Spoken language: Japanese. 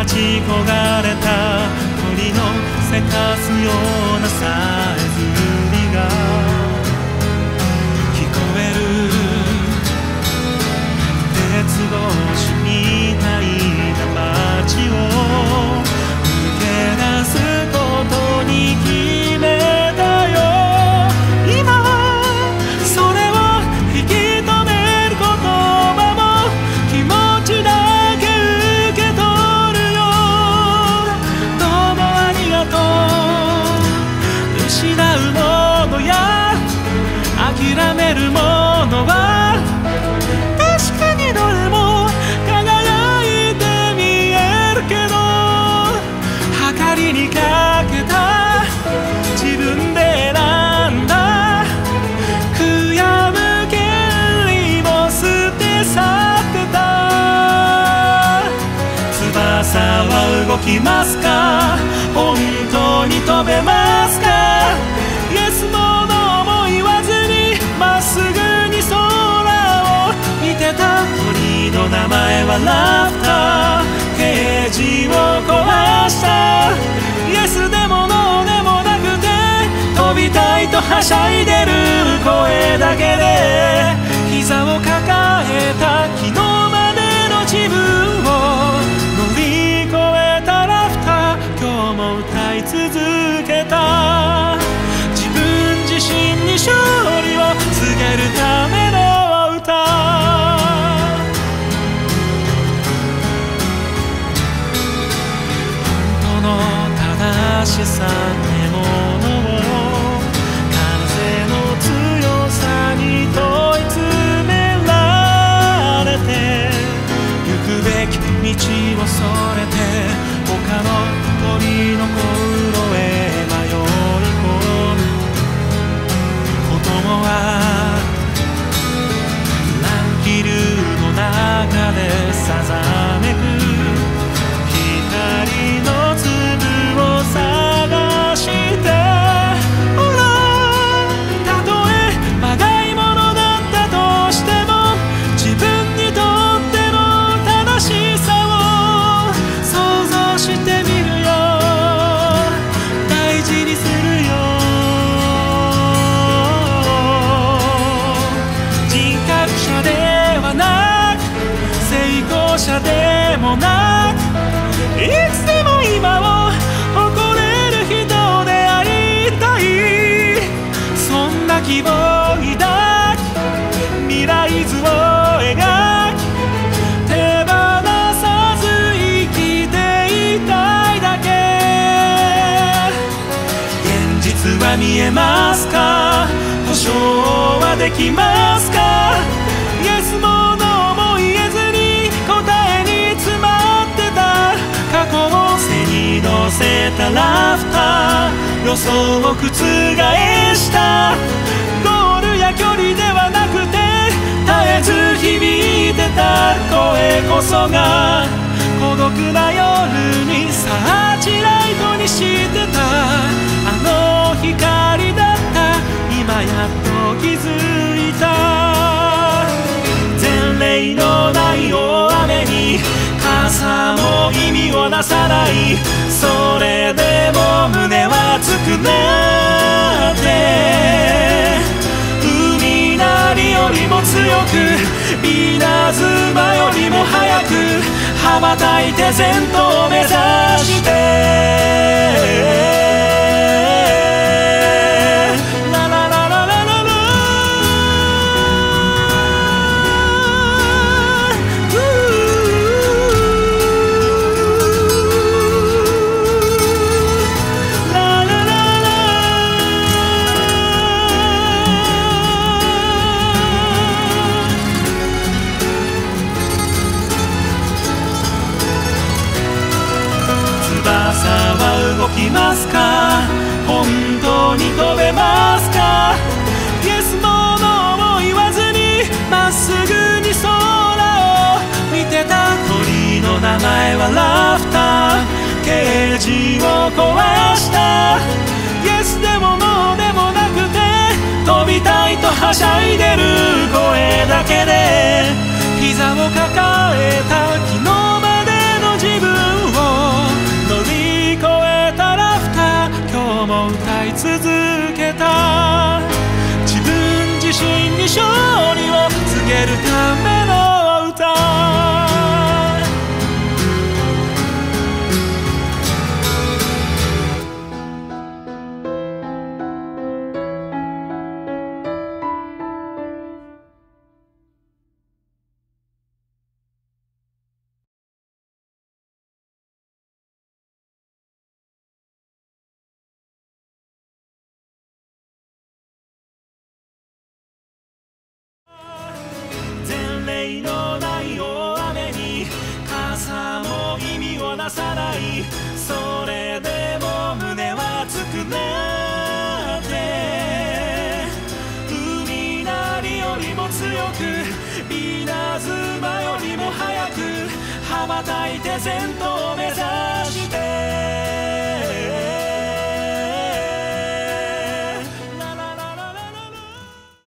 立ち焦がれた鳥のせかすようなさえずりが聞こえる。鉄格子みたいな街を抜け出すことに決めたよ。今それを引き止める言葉も気持ちだけ受け取るよ。どうもありがとう。失うものや諦めるものは確かにどれも輝いて見えるけど、計りにかけた自分で選んだ悔やむ権利も捨て去ってた。翼は動きますか？本当に飛べますか？イエスもノーも言わずにまっすぐに空を見てた。鳥の名前はラフター、ケージを壊した。イエスでもノーでもなくて飛びたいとはしゃいでる声だけで膝を抱えた昨日までの自分を乗り越えたラフター、今日も歌い続けた。自分自身に勝利を告げるための歌。本当の正しさってものを風の強さに問い詰められて、行くべき道をそれて他の鳥の航路へ迷い込む子供は乱気流の中でさざめく光の粒を探して、ほらたとえまがいものだったとしても自分にとっての正しさを想像してみるよ。大事にするよ。人格者ではなく成功者でもなく、いつでも今を誇れる人でありたい。そんな希望を抱き未来図を描き手放さず生きていたいだけ。現実は見えますか？保証はできますか？イエスもノーも言えずに答えに詰まってた過去を背に乗せたラフター、予想を覆したゴールや距離ではなくて絶えず響いてた声こそが孤独な夜にサーチライトにしてたあの光だった。今やっと気づいた。前例のない大雨に傘も意味をなさない。それでも胸は熱くなって海なりよりも強く稲妻よりも速く羽ばたいて前途を目指して動きますか？本当に飛べますか？イエスもノーも言わずにまっすぐに空を見てた。鳥の名前はラフター、ケージを壊した。イエスでもノーでもなくて飛びたいとはしゃいでる声だけで膝を抱えた昨日までの自分を雨の歌。前例のない大雨に傘も意味をなさない。それでも胸は熱くなって海なりよりも強く稲妻よりも早く羽ばたいて前頭